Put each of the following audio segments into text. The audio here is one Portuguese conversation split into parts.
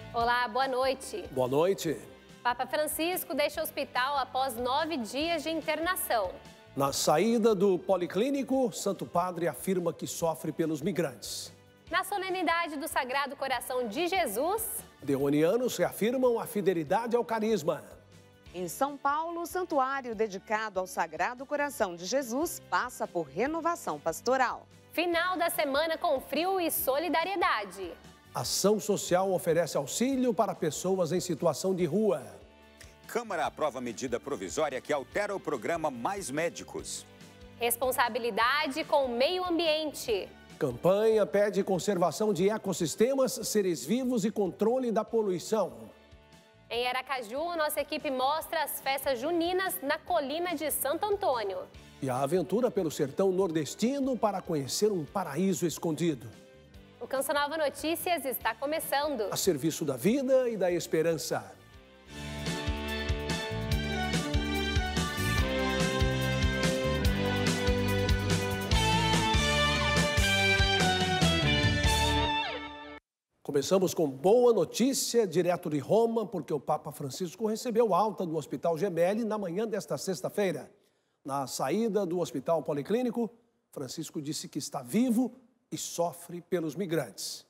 Olá, boa noite. Boa noite. Papa Francisco deixa o hospital após 9 dias de internação. Na saída do policlínico, Santo Padre afirma que sofre pelos migrantes. Na solenidade do Sagrado Coração de Jesus, Deonianos reafirmam a fidelidade ao carisma. Em São Paulo, o santuário dedicado ao Sagrado Coração de Jesus passa por renovação pastoral. final da semana com frio e solidariedade. Ação Social oferece auxílio para pessoas em situação de rua. Câmara aprova medida provisória que altera o programa Mais Médicos. Responsabilidade com o meio ambiente. Campanha pede conservação de ecossistemas, seres vivos e controle da poluição. Em Aracaju, nossa equipe mostra as festas juninas na colina de Santo Antônio. E a aventura pelo sertão nordestino para conhecer um paraíso escondido. O Canção Nova Notícias está começando. A serviço da vida e da esperança. Começamos com boa notícia, direto de Roma, porque o Papa Francisco recebeu alta do Hospital Gemelli na manhã desta sexta-feira. Na saída do Hospital Policlínico, Francisco disse que está vivo e sofre pelos migrantes.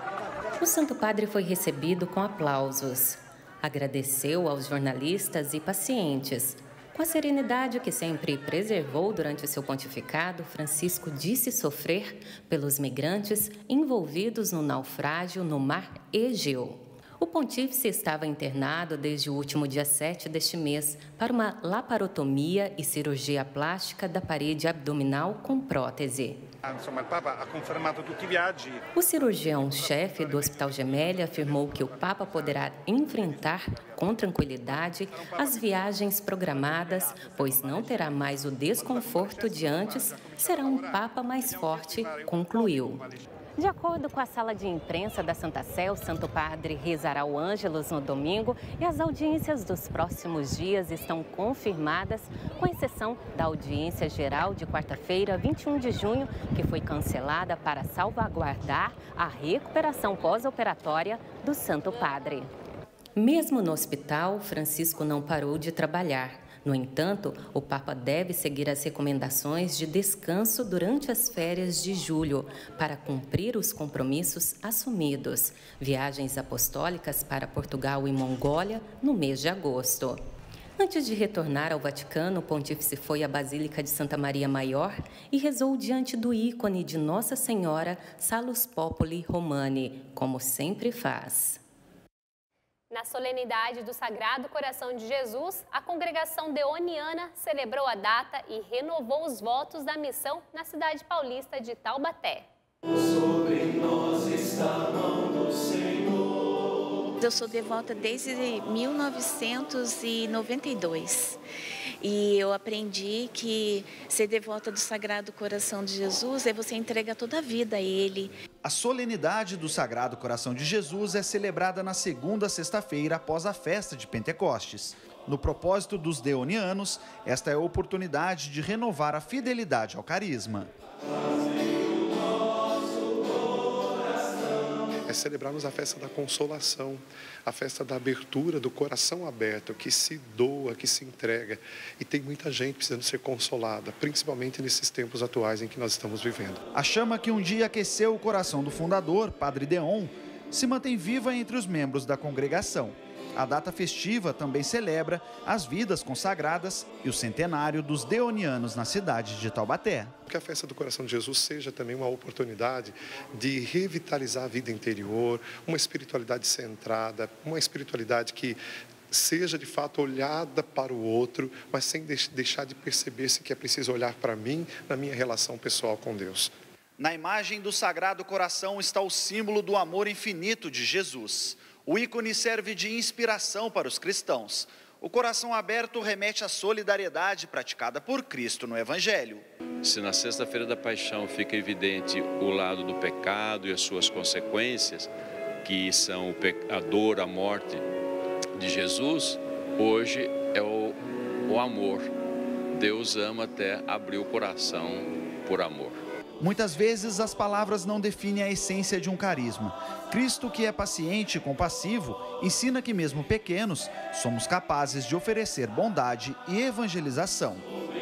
O Santo Padre foi recebido com aplausos. Agradeceu aos jornalistas e pacientes. Com a serenidade que sempre preservou durante o seu pontificado, Francisco disse sofrer pelos migrantes envolvidos no naufrágio no mar Egeu. O pontífice estava internado desde o último dia 7 deste mês para uma laparotomia e cirurgia plástica da parede abdominal com prótese. Insomma, il Papa ha confermato tutti i viaggi. O cirurgião-chefe do Hospital Gemelli afirmou que o Papa poderá enfrentar com tranquilidade as viagens programadas, pois não terá mais o desconforto de antes, será um Papa mais forte, concluiu. De acordo com a sala de imprensa da Santa Sé, o Santo Padre rezará o Ângelus no domingo e as audiências dos próximos dias estão confirmadas, com exceção da audiência geral de quarta-feira, 21 de junho, que foi cancelada para salvaguardar a recuperação pós-operatória do Santo Padre. Mesmo no hospital, Francisco não parou de trabalhar. No entanto, o Papa deve seguir as recomendações de descanso durante as férias de julho para cumprir os compromissos assumidos. Viagens apostólicas para Portugal e Mongólia no mês de agosto. Antes de retornar ao Vaticano, o pontífice foi à Basílica de Santa Maria Maior e rezou diante do ícone de Nossa Senhora Salus Populi Romani, como sempre faz. Na solenidade do Sagrado Coração de Jesus, a congregação deoniana celebrou a data e renovou os votos da missão na cidade paulista de Taubaté. Sobre nós está a mão do Senhor. Eu sou devota desde 1992 e eu aprendi que ser devota do Sagrado Coração de Jesus é você entregar toda a vida a Ele. A solenidade do Sagrado Coração de Jesus é celebrada na segunda sexta-feira após a festa de Pentecostes. No propósito dos deonianos, esta é a oportunidade de renovar a fidelidade ao carisma. É celebrarmos a festa da consolação, a festa da abertura, do coração aberto, que se doa, que se entrega. E tem muita gente precisando ser consolada, principalmente nesses tempos atuais em que nós estamos vivendo. A chama que um dia aqueceu o coração do fundador, Padre Deon, se mantém viva entre os membros da congregação. A data festiva também celebra as vidas consagradas e o centenário dos deonianos na cidade de Taubaté. Que a festa do Coração de Jesus seja também uma oportunidade de revitalizar a vida interior, uma espiritualidade centrada, uma espiritualidade que seja de fato olhada para o outro, mas sem deixar de perceber-se que é preciso olhar para mim na minha relação pessoal com Deus. Na imagem do Sagrado Coração está o símbolo do amor infinito de Jesus. O ícone serve de inspiração para os cristãos. O coração aberto remete à solidariedade praticada por Cristo no Evangelho. Se na sexta-feira da paixão fica evidente o lado do pecado e as suas consequências, que são a dor, a morte de Jesus, hoje é o amor. Deus ama até abrir o coração por amor. Muitas vezes as palavras não definem a essência de um carisma. Cristo, que é paciente e compassivo, ensina que mesmo pequenos, somos capazes de oferecer bondade e evangelização.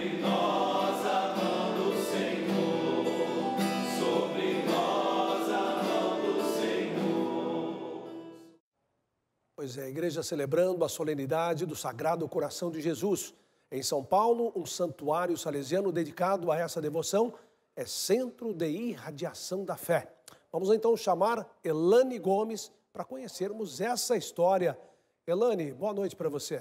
Pois é, a igreja celebrando a solenidade do Sagrado Coração de Jesus. Em São Paulo, um santuário salesiano dedicado a essa devoção é centro de irradiação da fé. Vamos então chamar Elane Gomes para conhecermos essa história. Elane, boa noite para você.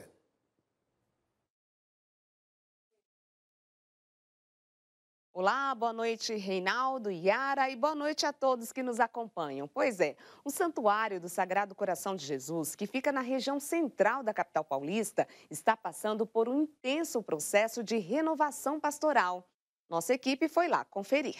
Olá, boa noite, Reinaldo, Yara, e boa noite a todos que nos acompanham. Pois é, o Santuário do Sagrado Coração de Jesus, que fica na região central da capital paulista, está passando por um intenso processo de renovação pastoral. Nossa equipe foi lá conferir.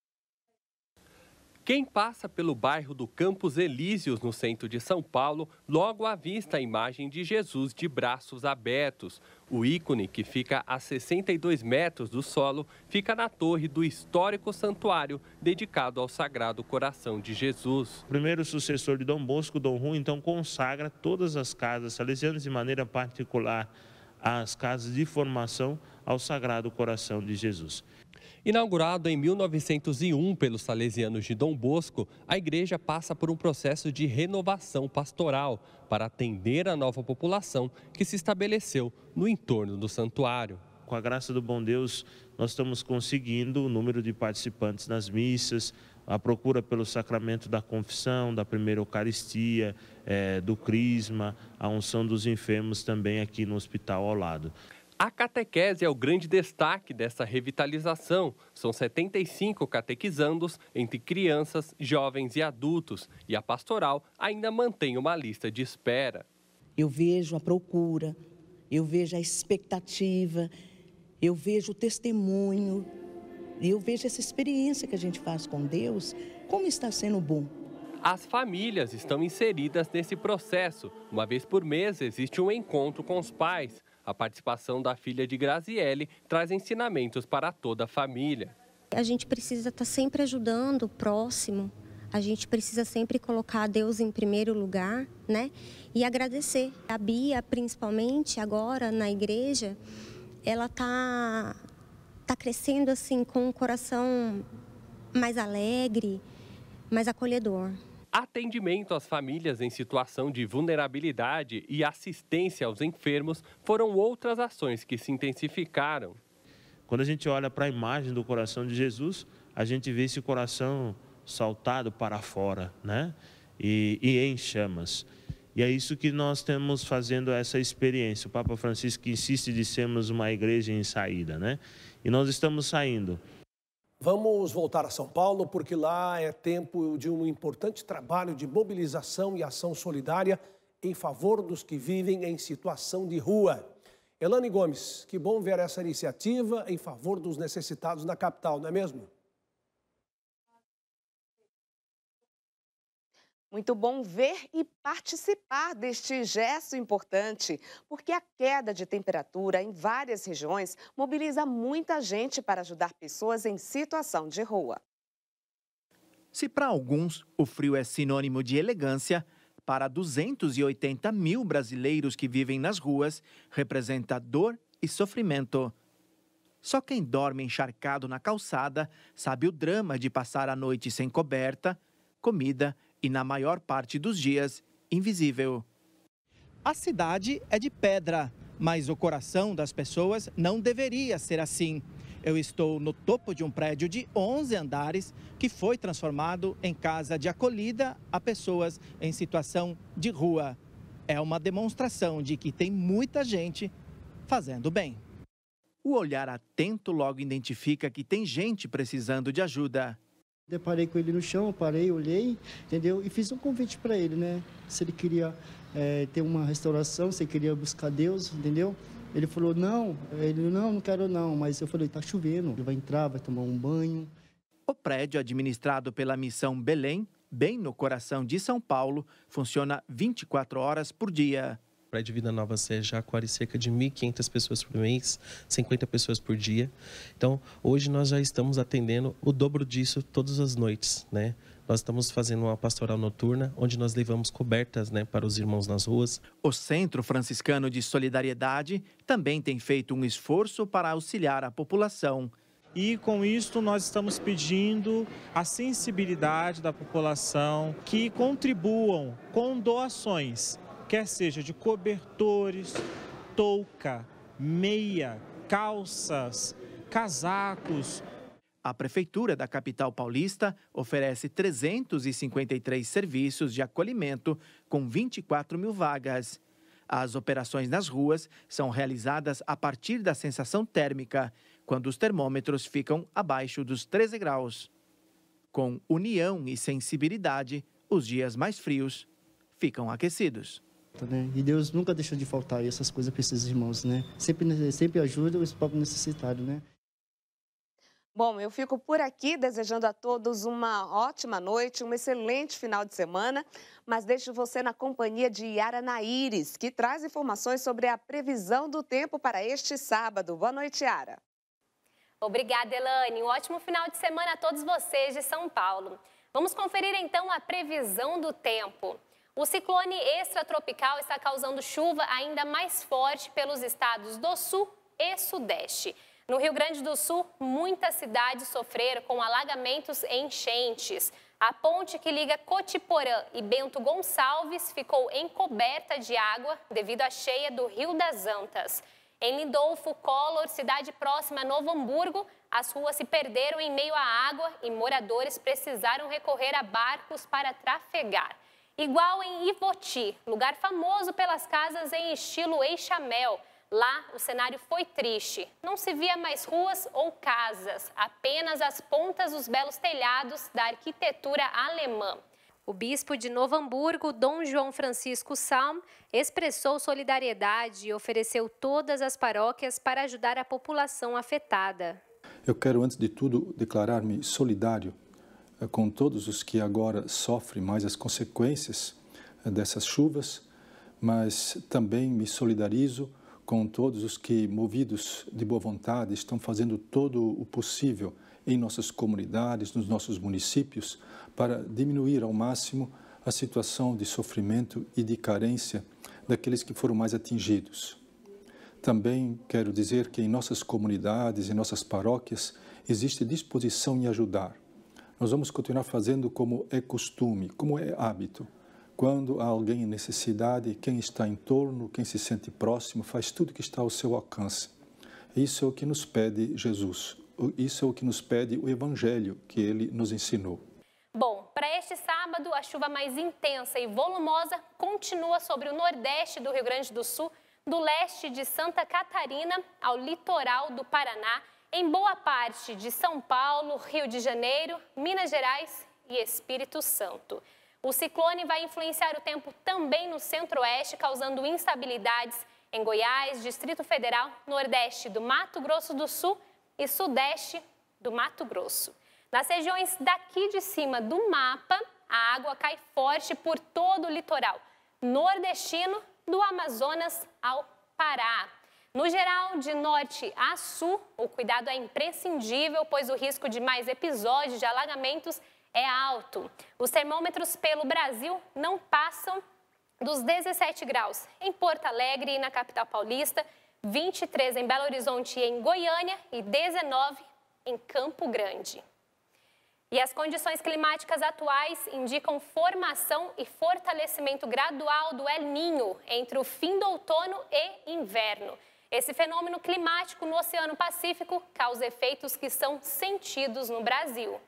Quem passa pelo bairro do Campos Elíseos, no centro de São Paulo, logo avista a imagem de Jesus de braços abertos. O ícone, que fica a 62 metros do solo, fica na torre do histórico santuário dedicado ao Sagrado Coração de Jesus. O primeiro sucessor de Dom Bosco, Dom Rui, então consagra todas as casas salesianas, de maneira particular as casas de formação, ao Sagrado Coração de Jesus. Inaugurado em 1901 pelos salesianos de Dom Bosco, a igreja passa por um processo de renovação pastoral para atender a nova população que se estabeleceu no entorno do santuário. Com a graça do bom Deus, nós estamos conseguindo o número de participantes nas missas, a procura pelo sacramento da confissão, da primeira Eucaristia, do crisma, a unção dos enfermos também aqui no hospital ao lado. A catequese é o grande destaque dessa revitalização. São 75 catequizandos entre crianças, jovens e adultos. E a pastoral ainda mantém uma lista de espera. Eu vejo a procura, eu vejo a expectativa, eu vejo o testemunho, eu vejo essa experiência que a gente faz com Deus, como está sendo bom. As famílias estão inseridas nesse processo. Uma vez por mês existe um encontro com os pais. A participação da filha de Graziele traz ensinamentos para toda a família. A gente precisa estar sempre ajudando o próximo, a gente precisa sempre colocar Deus em primeiro lugar, né? E agradecer. A Bia, principalmente agora na igreja, ela tá crescendo assim com um coração mais alegre, mais acolhedor. Atendimento às famílias em situação de vulnerabilidade e assistência aos enfermos foram outras ações que se intensificaram. Quando a gente olha para a imagem do coração de Jesus, a gente vê esse coração saltado para fora, né? E em chamas. E é isso que nós temos fazendo essa experiência. O Papa Francisco insiste de sermos uma igreja em saída, né? E nós estamos saindo. Vamos voltar a São Paulo, porque lá é tempo de um importante trabalho de mobilização e ação solidária em favor dos que vivem em situação de rua. Elane Gomes, que bom ver essa iniciativa em favor dos necessitados na capital, não é mesmo? Muito bom ver e participar deste gesto importante, porque a queda de temperatura em várias regiões mobiliza muita gente para ajudar pessoas em situação de rua. Se para alguns o frio é sinônimo de elegância, para 280 mil brasileiros que vivem nas ruas, representa dor e sofrimento. Só quem dorme encharcado na calçada sabe o drama de passar a noite sem coberta, comida e, na maior parte dos dias, invisível. A cidade é de pedra, mas o coração das pessoas não deveria ser assim. Eu estou no topo de um prédio de 11 andares que foi transformado em casa de acolhida a pessoas em situação de rua. É uma demonstração de que tem muita gente fazendo bem. O olhar atento logo identifica que tem gente precisando de ajuda. Deparei com ele no chão, parei, olhei, entendeu? E fiz um convite para ele, né? Se ele queria ter uma restauração, se ele queria buscar Deus, entendeu? Ele falou, não, não quero não, mas eu falei, tá chovendo, ele vai entrar, vai tomar um banho. O prédio, administrado pela Missão Belém, bem no coração de São Paulo, funciona 24 horas por dia. O Prédio Vida Nova já acolhe cerca de 1.500 pessoas por mês, 50 pessoas por dia. Então, hoje nós já estamos atendendo o dobro disso todas as noites, né? Nós estamos fazendo uma pastoral noturna, onde nós levamos cobertas, né, para os irmãos nas ruas. O Centro Franciscano de Solidariedade também tem feito um esforço para auxiliar a população. E com isto nós estamos pedindo a sensibilidade da população que contribuam com doações, quer seja de cobertores, touca, meia, calças, casacos. A Prefeitura da capital paulista oferece 353 serviços de acolhimento com 24 mil vagas. As operações nas ruas são realizadas a partir da sensação térmica, quando os termômetros ficam abaixo dos 13 graus. Com união e sensibilidade, os dias mais frios ficam aquecidos. E Deus nunca deixa de faltar essas coisas para esses irmãos, né? Sempre ajuda os pobres necessitados, né? Bom, eu fico por aqui desejando a todos uma ótima noite, um excelente final de semana, mas deixo você na companhia de Yara Naires, que traz informações sobre a previsão do tempo para este sábado. Boa noite, Yara. Obrigada, Elane. Um ótimo final de semana a todos vocês de São Paulo. Vamos conferir então a previsão do tempo. O ciclone extratropical está causando chuva ainda mais forte pelos estados do Sul e Sudeste. No Rio Grande do Sul, muitas cidades sofreram com alagamentos e enchentes. A ponte que liga Cotiporã e Bento Gonçalves ficou encoberta de água devido à cheia do Rio das Antas. Em Lindolfo, Collor, cidade próxima a Novo Hamburgo, as ruas se perderam em meio à água e moradores precisaram recorrer a barcos para trafegar. Igual em Ivoti, lugar famoso pelas casas em estilo Eixamel. Lá, o cenário foi triste. Não se via mais ruas ou casas, apenas as pontas dos belos telhados da arquitetura alemã. O bispo de Novo Hamburgo, Dom João Francisco Salm, expressou solidariedade e ofereceu todas as paróquias para ajudar a população afetada. Eu quero, antes de tudo, declarar-me solidário com todos os que agora sofrem mais as consequências dessas chuvas, mas também me solidarizo com todos os que, movidos de boa vontade, estão fazendo todo o possível em nossas comunidades, nos nossos municípios, para diminuir ao máximo a situação de sofrimento e de carência daqueles que foram mais atingidos. Também quero dizer que em nossas comunidades, em nossas paróquias, existe disposição em ajudar. Nós vamos continuar fazendo como é costume, como é hábito. Quando há alguém em necessidade, quem está em torno, quem se sente próximo, faz tudo que está ao seu alcance. Isso é o que nos pede Jesus. Isso é o que nos pede o Evangelho que ele nos ensinou. Bom, para este sábado, a chuva mais intensa e volumosa continua sobre o nordeste do Rio Grande do Sul, do leste de Santa Catarina ao litoral do Paraná, em boa parte de São Paulo, Rio de Janeiro, Minas Gerais e Espírito Santo. O ciclone vai influenciar o tempo também no centro-oeste, causando instabilidades em Goiás, Distrito Federal, nordeste do Mato Grosso do Sul e sudeste do Mato Grosso. Nas regiões daqui de cima do mapa, a água cai forte por todo o litoral nordestino, do Amazonas ao Pará. No geral, de norte a sul, o cuidado é imprescindível, pois o risco de mais episódios de alagamentos é alto. Os termômetros pelo Brasil não passam dos 17 graus em Porto Alegre e na capital paulista, 23 em Belo Horizonte e em Goiânia e 19 em Campo Grande. E as condições climáticas atuais indicam formação e fortalecimento gradual do El Niño entre o fim do outono e inverno. Esse fenômeno climático no Oceano Pacífico causa efeitos que são sentidos no Brasil.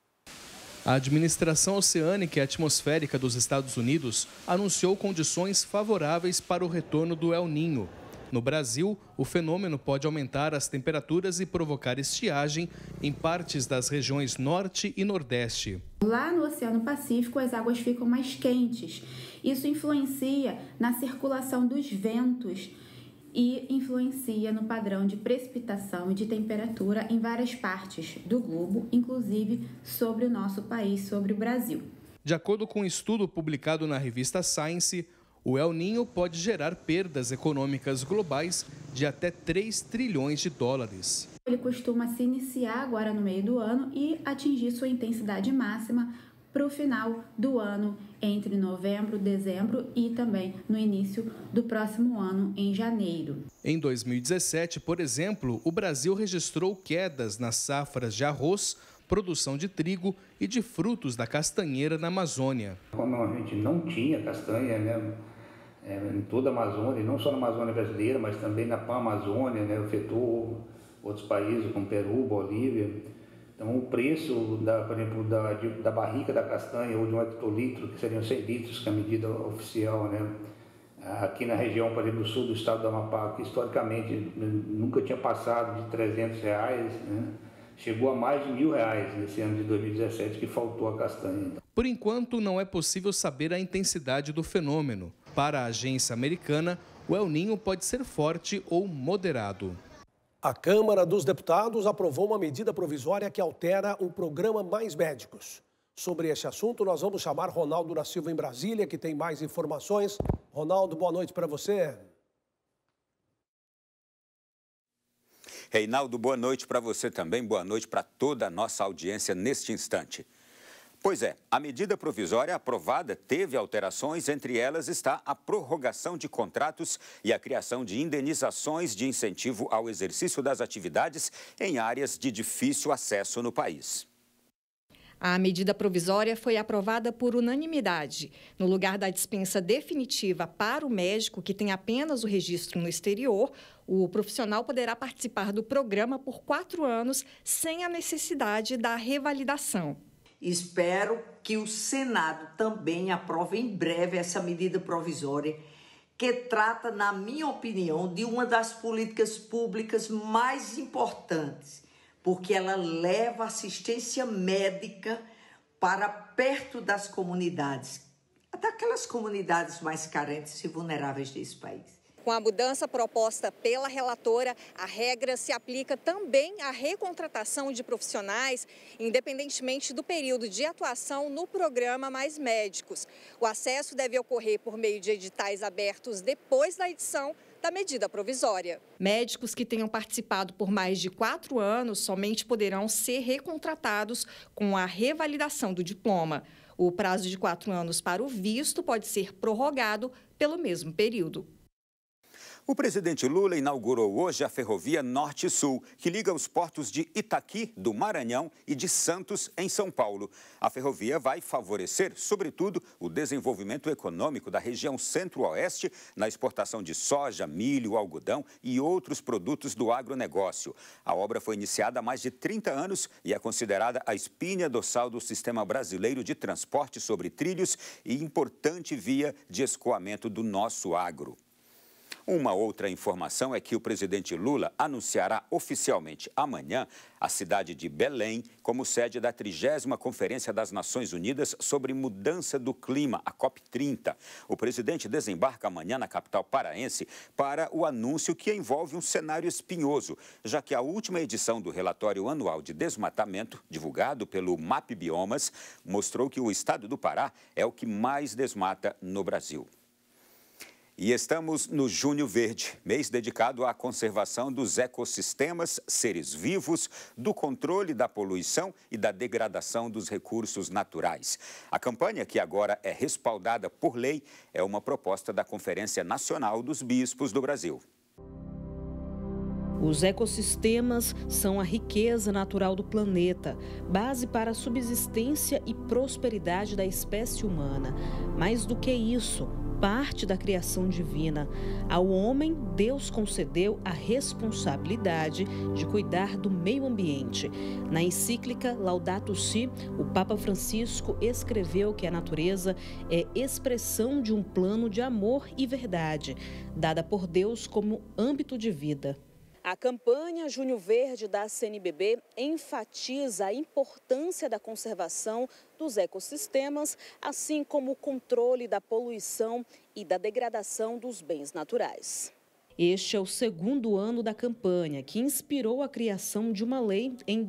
A Administração Oceânica e Atmosférica dos Estados Unidos anunciou condições favoráveis para o retorno do El Niño. No Brasil, o fenômeno pode aumentar as temperaturas e provocar estiagem em partes das regiões norte e nordeste. Lá no Oceano Pacífico, as águas ficam mais quentes. Isso influencia na circulação dos ventos e influencia no padrão de precipitação e de temperatura em várias partes do globo, inclusive sobre o nosso país, sobre o Brasil. De acordo com um estudo publicado na revista Science, O El Niño pode gerar perdas econômicas globais de até 3 trilhões de dólares. Ele costuma se iniciar agora no meio do ano e atingir sua intensidade máxima para o final do ano, entre novembro, dezembro e também no início do próximo ano, em janeiro. Em 2017, por exemplo, o Brasil registrou quedas nas safras de arroz, produção de trigo e de frutos da castanheira na Amazônia. Como a gente não tinha castanha, né, em toda a Amazônia, não só na Amazônia brasileira, mas também na Pan-Amazônia, né, afetou outros países como Peru, Bolívia. Então, o preço, por exemplo, da barrica da castanha ou de um hectolitro, que seriam 100 litros, que é a medida oficial, né? Aqui na região, por exemplo, do sul do estado do Amapá, que historicamente nunca tinha passado de R$300, né? Chegou a mais de R$1.000 nesse ano de 2017, que faltou a castanha. Por enquanto, não é possível saber a intensidade do fenômeno. Para a agência americana, o El Niño pode ser forte ou moderado. A Câmara dos Deputados aprovou uma medida provisória que altera o programa Mais Médicos. Sobre este assunto, nós vamos chamar Ronaldo da Silva em Brasília, que tem mais informações. Ronaldo, boa noite para você. Reinaldo, boa noite para você também, boa noite para toda a nossa audiência neste instante. Pois é, a medida provisória aprovada teve alterações, entre elas está a prorrogação de contratos e a criação de indenizações de incentivo ao exercício das atividades em áreas de difícil acesso no país. A medida provisória foi aprovada por unanimidade. No lugar da dispensa definitiva para o médico que tem apenas o registro no exterior, o profissional poderá participar do programa por 4 anos sem a necessidade da revalidação. Espero que o Senado também aprove em breve essa medida provisória, que trata, na minha opinião, de uma das políticas públicas mais importantes, porque ela leva assistência médica para perto das comunidades, até aquelas comunidades mais carentes e vulneráveis desse país. Com a mudança proposta pela relatora, a regra se aplica também à recontratação de profissionais, independentemente do período de atuação no programa Mais Médicos. O acesso deve ocorrer por meio de editais abertos depois da edição da medida provisória. Médicos que tenham participado por mais de 4 anos somente poderão ser recontratados com a revalidação do diploma. O prazo de 4 anos para o visto pode ser prorrogado pelo mesmo período. O presidente Lula inaugurou hoje a ferrovia Norte-Sul, que liga os portos de Itaqui, do Maranhão, e de Santos, em São Paulo. A ferrovia vai favorecer, sobretudo, o desenvolvimento econômico da região centro-oeste na exportação de soja, milho, algodão e outros produtos do agronegócio. A obra foi iniciada há mais de 30 anos e é considerada a espinha dorsal do sistema brasileiro de transporte sobre trilhos e importante via de escoamento do nosso agro. Uma outra informação é que o presidente Lula anunciará oficialmente amanhã a cidade de Belém como sede da 30ª Conferência das Nações Unidas sobre Mudança do Clima, a COP30. O presidente desembarca amanhã na capital paraense para o anúncio que envolve um cenário espinhoso, já que a última edição do relatório anual de desmatamento, divulgado pelo MAP Biomas, mostrou que o estado do Pará é o que mais desmata no Brasil. E estamos no Junho Verde, mês dedicado à conservação dos ecossistemas, seres vivos, do controle da poluição e da degradação dos recursos naturais. A campanha, que agora é respaldada por lei, é uma proposta da Conferência Nacional dos Bispos do Brasil. Os ecossistemas são a riqueza natural do planeta, base para a subsistência e prosperidade da espécie humana. Mais do que isso, parte da criação divina. Ao homem, Deus concedeu a responsabilidade de cuidar do meio ambiente. Na encíclica Laudato Si, o Papa Francisco escreveu que a natureza é expressão de um plano de amor e verdade, dada por Deus como âmbito de vida. A campanha Junho Verde da CNBB enfatiza a importância da conservação dos ecossistemas, assim como o controle da poluição e da degradação dos bens naturais. Este é o 2º ano da campanha, que inspirou a criação de uma lei em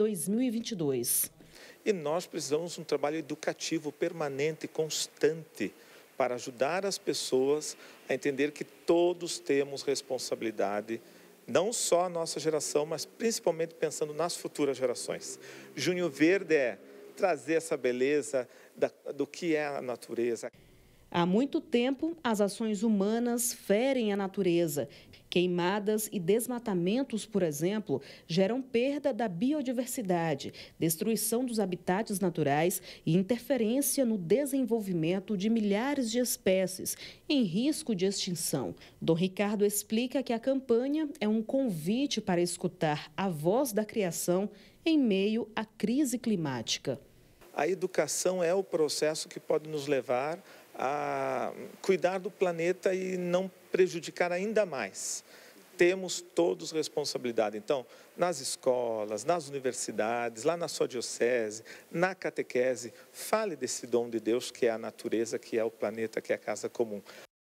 2022. E nós precisamos de um trabalho educativo permanente e constante para ajudar as pessoas a entender que todos temos responsabilidade, não só a nossa geração, mas principalmente pensando nas futuras gerações. Junho Verde é trazer essa beleza do que é a natureza. Há muito tempo, as ações humanas ferem a natureza. Queimadas e desmatamentos, por exemplo, geram perda da biodiversidade, destruição dos habitats naturais e interferência no desenvolvimento de milhares de espécies em risco de extinção. Dom Ricardo explica que a campanha é um convite para escutar a voz da criação em meio à crise climática. A educação é o processo que pode nos levar a cuidar do planeta e não prejudicar ainda mais. Temos todos responsabilidade. Então, nas escolas, nas universidades, lá na sua diocese, na catequese, fale desse dom de Deus que é a natureza, que é o planeta, que é a casa comum.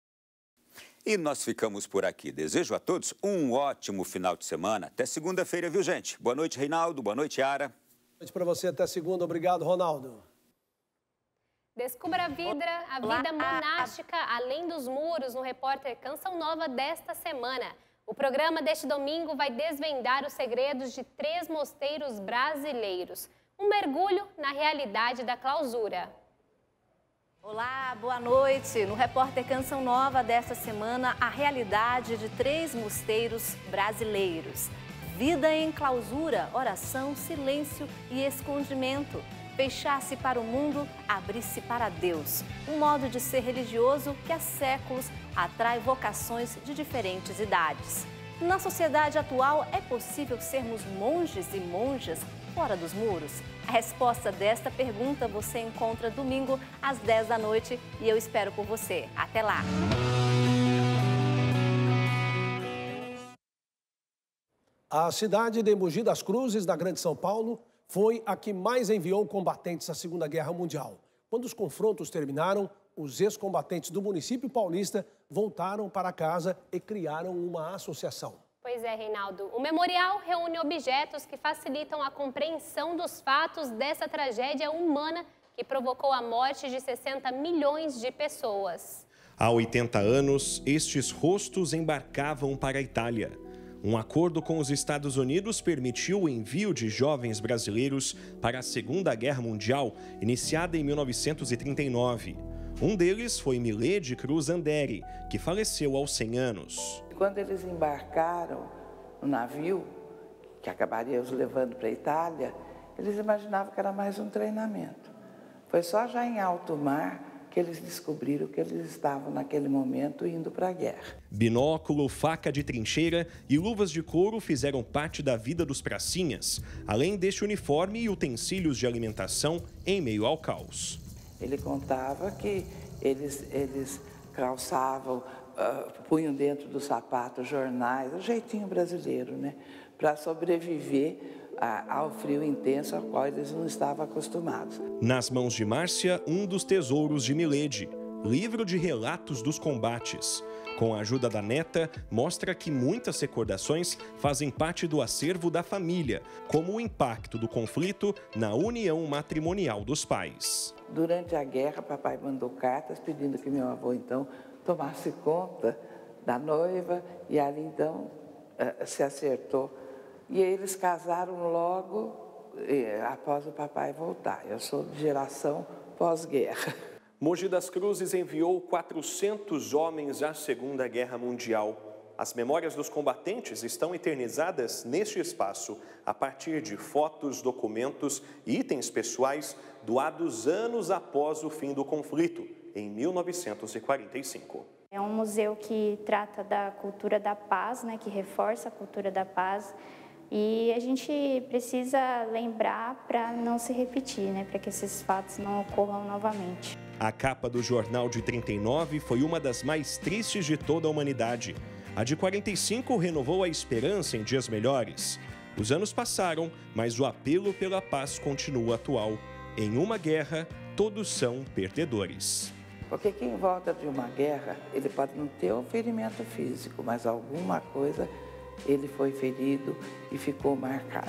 E nós ficamos por aqui. Desejo a todos um ótimo final de semana. Até segunda-feira, viu, gente? Boa noite, Reinaldo. Boa noite, Yara. Boa noite para você. Até segunda. Obrigado, Ronaldo. Descubra a vida monástica além dos muros no Repórter Canção Nova desta semana. O programa deste domingo vai desvendar os segredos de 3 mosteiros brasileiros. Um mergulho na realidade da clausura. Olá, boa noite. No Repórter Canção Nova desta semana, a realidade de 3 mosteiros brasileiros. Vida em clausura, oração, silêncio e escondimento. Fechar-se para o mundo, abrir-se para Deus. Um modo de ser religioso que há séculos atrai vocações de diferentes idades. Na sociedade atual, é possível sermos monges e monjas fora dos muros? A resposta desta pergunta você encontra domingo às 10 da noite e eu espero por você. Até lá! A cidade de Mogi das Cruzes, na Grande São Paulo, foi a que mais enviou combatentes à Segunda Guerra Mundial. Quando os confrontos terminaram, os ex-combatentes do município paulista voltaram para casa e criaram uma associação. Pois é, Reinaldo. O memorial reúne objetos que facilitam a compreensão dos fatos dessa tragédia humana que provocou a morte de 60 milhões de pessoas. Há 80 anos, estes rostos embarcavam para a Itália. Um acordo com os Estados Unidos permitiu o envio de jovens brasileiros para a Segunda Guerra Mundial, iniciada em 1939. Um deles foi Milede Cruz Anderi, que faleceu aos 100 anos. Quando eles embarcaram no navio, que acabaria os levando para a Itália, eles imaginavam que era mais um treinamento. Foi só já em alto mar que eles descobriram que eles estavam, naquele momento, indo para a guerra. Binóculo, faca de trincheira e luvas de couro fizeram parte da vida dos pracinhas, além deste uniforme e utensílios de alimentação em meio ao caos. Ele contava que eles calçavam, punham dentro do sapato jornais, o jeitinho brasileiro, né? Para sobreviver ao frio intenso ao qual eles não estavam acostumados. Nas mãos de Márcia, um dos tesouros de Milede, livro de relatos dos combates. Com a ajuda da neta, mostra que muitas recordações fazem parte do acervo da família, como o impacto do conflito na união matrimonial dos pais. Durante a guerra, papai mandou cartas pedindo que meu avô, então, tomasse conta da noiva e ali, então, se acertou. E eles casaram logo após o papai voltar. Eu sou de geração pós-guerra. Mogi das Cruzes enviou 400 homens à Segunda Guerra Mundial. As memórias dos combatentes estão eternizadas neste espaço, a partir de fotos, documentos e itens pessoais doados anos após o fim do conflito, em 1945. É um museu que trata da cultura da paz, né, que reforça a cultura da paz. E a gente precisa lembrar para não se repetir, né, para que esses fatos não ocorram novamente. A capa do jornal de 39 foi uma das mais tristes de toda a humanidade. A de 45 renovou a esperança em dias melhores. Os anos passaram, mas o apelo pela paz continua atual. Em uma guerra, todos são perdedores. Porque quem volta de uma guerra, ele pode não ter um ferimento físico, mas alguma coisa ele foi ferido e ficou marcado.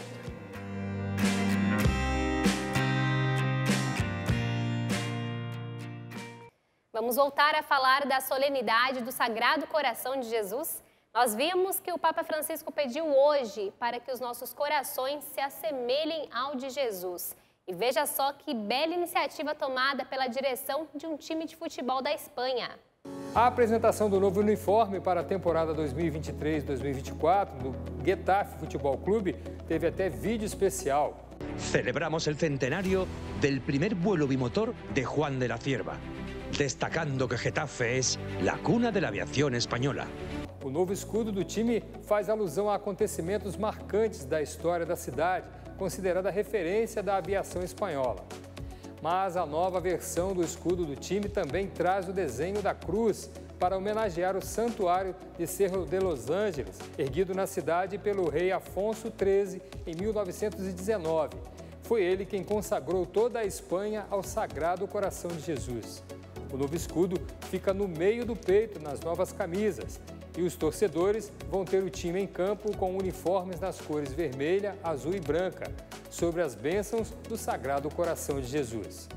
Vamos Vamos voltar a falar da solenidade do Sagrado Coração de Jesus. Nós vimos que o Papa Francisco pediu hoje para que os nossos corações se assemelhem ao de Jesus. E veja só que bela iniciativa tomada pela direção de um time de futebol da Espanha. A apresentação do novo uniforme para a temporada 2023-2024 do Getafe Futebol Clube teve até vídeo especial. Celebramos el centenario del primer vuelo bimotor de Juan de la Cierva, destacando que Getafe es la cuna de la aviación española. O novo escudo do time faz alusão a acontecimentos marcantes da história da cidade, considerada referência da aviação espanhola. Mas a nova versão do escudo do time também traz o desenho da cruz para homenagear o santuário de Cerro de Los Ángeles, erguido na cidade pelo rei Afonso XIII em 1919. Foi ele quem consagrou toda a Espanha ao Sagrado Coração de Jesus. O novo escudo fica no meio do peito nas novas camisas e os torcedores vão ter o time em campo com uniformes nas cores vermelha, azul e branca, sobre as bênçãos do Sagrado Coração de Jesus.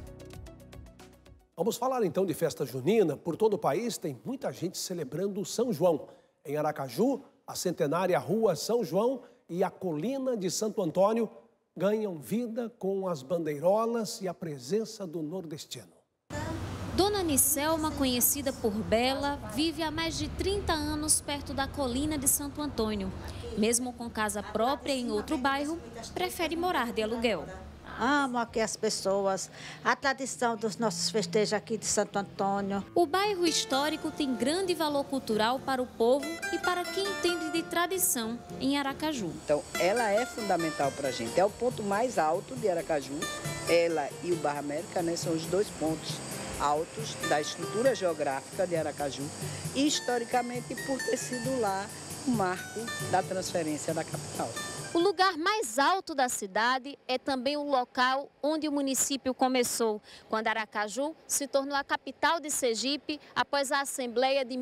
Vamos falar então de festa junina. Por todo o país tem muita gente celebrando São João. Em Aracaju, a centenária Rua São João e a Colina de Santo Antônio ganham vida com as bandeirolas e a presença do nordestino. Dona Nicelma, conhecida por Bela, vive há mais de 30 anos perto da Colina de Santo Antônio. Mesmo com casa própria em outro bairro, prefere morar de aluguel. Amo aqui as pessoas, a tradição dos nossos festejos aqui de Santo Antônio. O bairro histórico tem grande valor cultural para o povo e para quem entende de tradição em Aracaju. Então, ela é fundamental para a gente. É o ponto mais alto de Aracaju. Ela e o Barra América, né, são os dois pontos altos da estrutura geográfica de Aracaju e, historicamente, por ter sido lá o marco da transferência da capital. O lugar mais alto da cidade é também o local onde o município começou, quando Aracaju se tornou a capital de Sergipe após a Assembleia de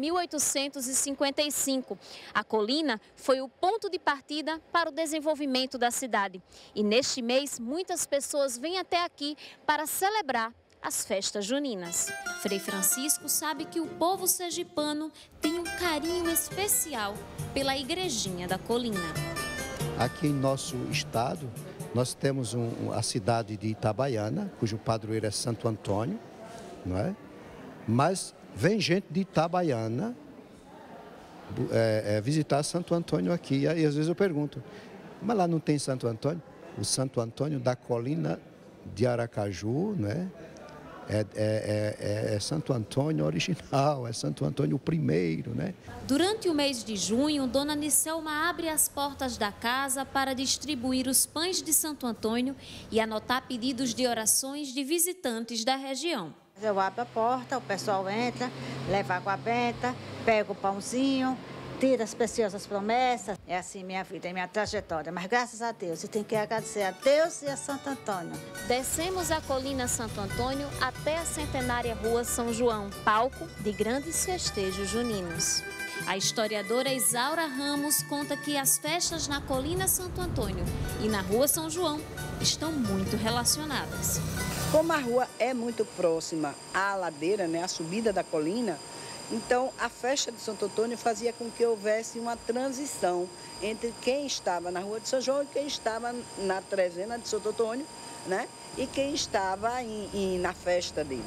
1855. A colina foi o ponto de partida para o desenvolvimento da cidade. E neste mês, muitas pessoas vêm até aqui para celebrar as festas juninas. Frei Francisco sabe que o povo sergipano tem um carinho especial pela igrejinha da colina. Aqui em nosso estado, nós temos a cidade de Itabaiana, cujo padroeiro é Santo Antônio, não é? Mas vem gente de Itabaiana visitar Santo Antônio aqui. E às vezes eu pergunto, mas lá não tem Santo Antônio? O Santo Antônio da Colina de Aracaju, não é? É Santo Antônio original, é Santo Antônio primeiro, né? Durante o mês de junho, Dona Nicelma abre as portas da casa para distribuir os pães de Santo Antônio e anotar pedidos de orações de visitantes da região. Eu abro a porta, o pessoal entra, leva água benta, pega o pãozinho, tira as preciosas promessas. É assim minha vida, é minha trajetória. Mas graças a Deus, eu tenho que agradecer a Deus e a Santo Antônio. Descemos a Colina Santo Antônio até a centenária Rua São João, palco de grandes festejos juninos. A historiadora Isaura Ramos conta que as festas na Colina Santo Antônio e na Rua São João estão muito relacionadas. Como a rua é muito próxima à ladeira, né, à subida da colina, então a festa de Santo Antônio fazia com que houvesse uma transição entre quem estava na Rua de São João e quem estava na trezena de Santo Antônio, né, e quem estava na festa dele.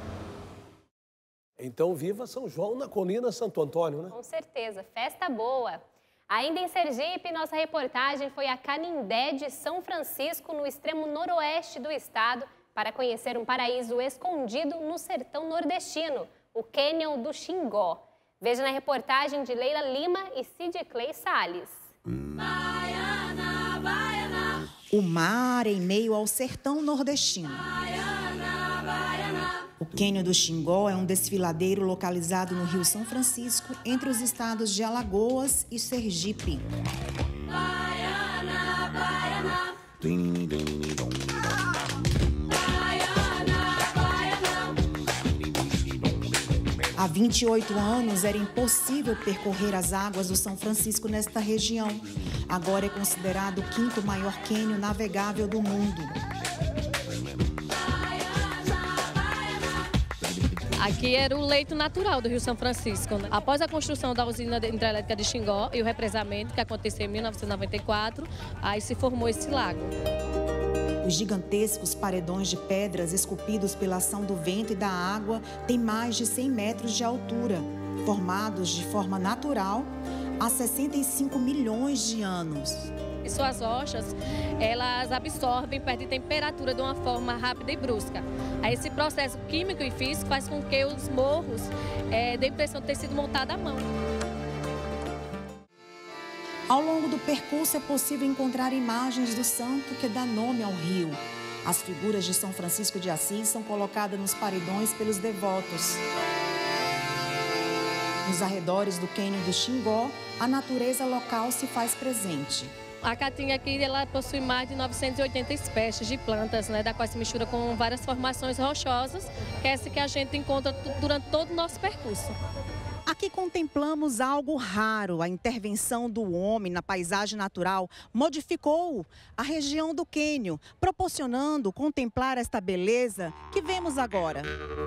Então, viva São João na Colina Santo Antônio, né? Com certeza, festa boa. Ainda em Sergipe, nossa reportagem foi a Canindé de São Francisco, no extremo noroeste do estado, para conhecer um paraíso escondido no sertão nordestino, o Cânion do Xingó. Veja na reportagem de Leila Lima e Cid Clay Salles. Baiana, Baiana. O mar em meio ao sertão nordestino. Baiana, Baiana. O Cânion do Xingó é um desfiladeiro localizado no Rio São Francisco, entre os estados de Alagoas e Sergipe. Baiana, Baiana. Há 28 anos era impossível percorrer as águas do São Francisco nesta região. Agora é considerado o 5º maior cânion navegável do mundo. Aqui era o leito natural do Rio São Francisco, né? Após a construção da usina hidrelétrica de Xingó e o represamento que aconteceu em 1994, aí se formou esse lago. Os gigantescos paredões de pedras esculpidos pela ação do vento e da água têm mais de 100 metros de altura, formados de forma natural há 65 milhões de anos. E suas rochas, elas absorvem, perdem temperatura de uma forma rápida e brusca. Aí esse processo químico e físico faz com que os morros dêem a impressão de ter sido montados à mão. Ao longo do percurso é possível encontrar imagens do santo que dá nome ao rio. As figuras de São Francisco de Assis são colocadas nos paredões pelos devotos. Nos arredores do cânion do Xingó, a natureza local se faz presente. A Caatinga aqui ela possui mais de 980 espécies de plantas, né, da qual se mistura com várias formações rochosas, que é essa que a gente encontra durante todo o nosso percurso. Aqui contemplamos algo raro. A intervenção do homem na paisagem natural modificou a região do cânion, proporcionando contemplar esta beleza que vemos agora.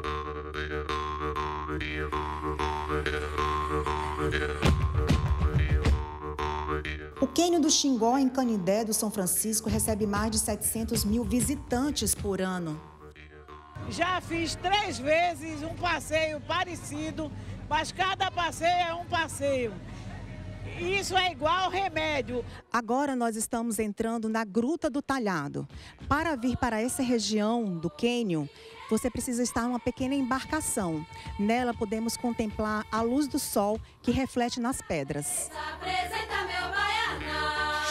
O cânion do Xingó, em Canindé do São Francisco, recebe mais de 700 mil visitantes por ano. Já fiz 3 vezes um passeio parecido, mas cada passeio é um passeio. Isso é igual remédio. Agora nós estamos entrando na Gruta do Talhado. Para vir para essa região do cânion, você precisa estar em uma pequena embarcação. Nela podemos contemplar a luz do sol que reflete nas pedras. Apresenta meu baianá.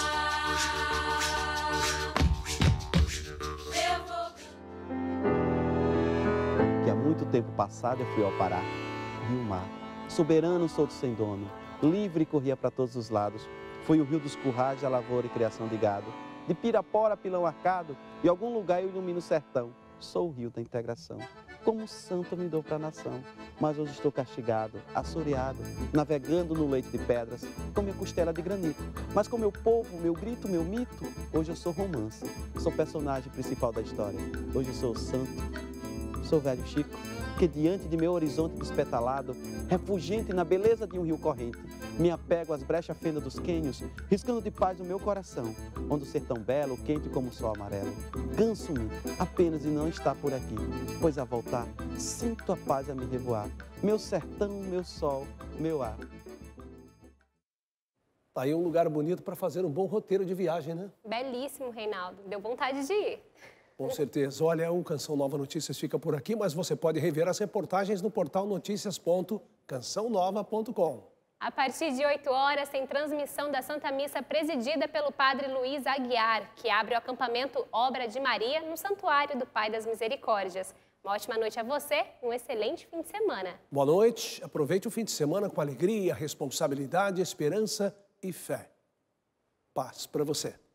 Que há muito tempo passado eu fui ao Pará, rio mar, soberano solto sem dono, livre corria para todos os lados. Foi o rio dos currais, a lavoura e criação de gado. De Pirapora a Pilão Arcado, e algum lugar eu ilumino o sertão. Sou o rio da integração. Como santo me dou para a nação. Mas hoje estou castigado, assoreado, navegando no leito de pedras, com minha costela de granito. Mas com meu povo, meu grito, meu mito, hoje eu sou romance. Sou personagem principal da história. Hoje eu sou o santo. Sou velho Chico, que diante de meu horizonte despetalado, refugente na beleza de um rio corrente, me apego às brechas fendas dos cânions, riscando de paz o meu coração, onde o sertão belo, quente como o sol amarelo. Canso-me apenas de não estar por aqui, pois a voltar, sinto a paz a me revoar. Meu sertão, meu sol, meu ar. Tá aí um lugar bonito para fazer um bom roteiro de viagem, né? Belíssimo, Reinaldo. Deu vontade de ir. Com certeza. Olha, o Canção Nova Notícias fica por aqui, mas você pode rever as reportagens no portal noticias.cançãonova.com. A partir de 8 horas, tem transmissão da Santa Missa presidida pelo padre Luiz Aguiar, que abre o acampamento Obra de Maria no Santuário do Pai das Misericórdias. Uma ótima noite a você e um excelente fim de semana. Boa noite. Aproveite o fim de semana com alegria, responsabilidade, esperança e fé. Paz para você.